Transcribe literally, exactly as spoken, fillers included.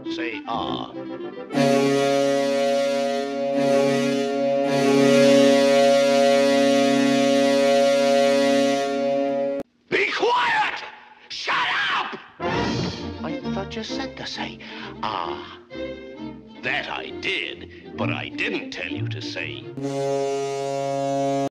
say ah. Be quiet! Shut up! I thought you said to say ah. That I did, but I didn't tell you to say